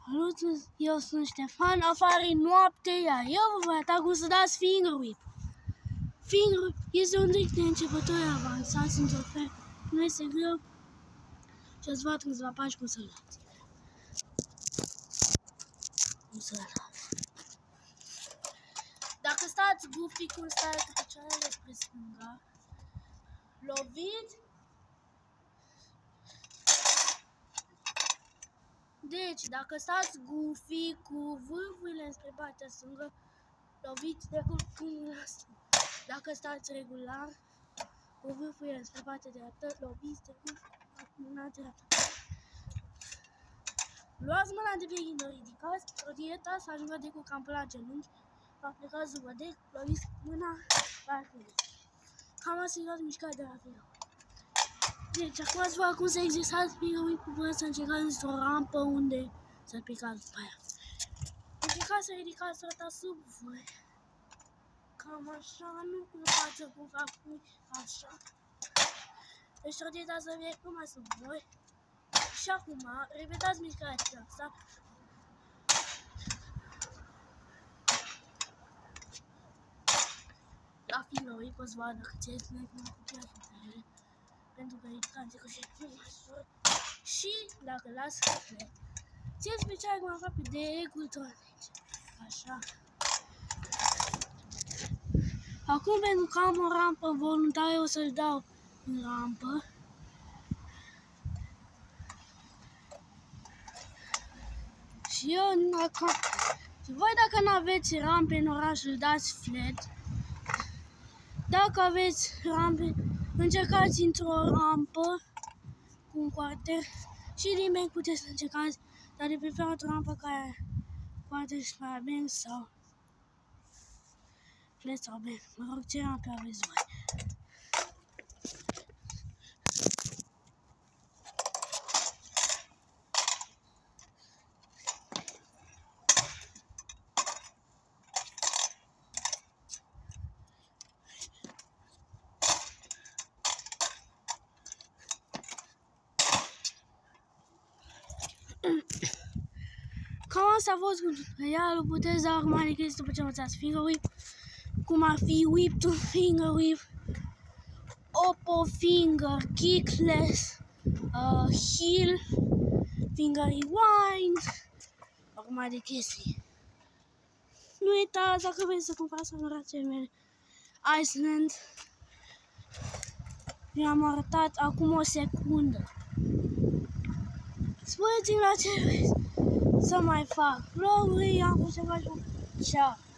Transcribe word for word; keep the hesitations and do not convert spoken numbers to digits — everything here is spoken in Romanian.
Salut, eu sunt Ștefan, afară e noapte, iar eu vă voi ata cum să dați finger whip. Finger whip este un trick de începători avansați într-o fel. Nu este greu și ați văzut câțiva pași cum să-l dați. Cum să-l dați. Dacă stați goofy, cum stați cu picioarele spre stânga, loviți. Deci, dacă stați goofy cu vârfurile spre partea stângă, loviți de cum la stânga. Dacă stați regular, cu vârfurile spre partea dreaptă, loviți de cum la dreaptă. Luați mâna de pe ghindă, ridicați, rotieta să ajungă de cu cam până la genunchi, aplicați după dec, loviți mâna la acolo. Cam asta e toată mișcarea de la video. Deci, acum ați văzut cum să exersați finger whip-ul până să încercați într-o rampă unde să picați după aia. Încercați să ridicați rota sub voi. Cam așa, nu în față cum fac cu așa. Deci rotieta să fie numai sub voi. Și acum, repetați mișcarea aceasta. La finger whip poți vadă dacă ți-ai cum cu chiar putere. Pentru că ridicați cu și nu măsură. Și dacă las flat, țineți picioarele mai aproape de ecultronice. Așa. Acum, pentru că am o rampă voluntară, o să-l dau în rampă. Și eu, dacă... Și voi, dacă nu aveți rampe în oraș, îl dați flat. Dacă aveți rampe, încercați într-o rampă cu un quarter și din bank puteți să încercați, dar de preferat o rampă care quarter și mai bank sau flat sau bank. Mă rog, ce rampe aveți voi. Cam asta a fost cu tutorialul, puteți da acum de chestii după ce învățați finger whip, cum ar fi whip to finger whip, oppo finger, kickless, uh, heel, finger rewind, acum de chestii. Nu uitați, dacă vreți să cumpărați anorațiile mele Iceland, vi-am arătat acum o secundă. Spuneți-mi la ce vreți să mai fac vloguri, am pus să fac un ceau.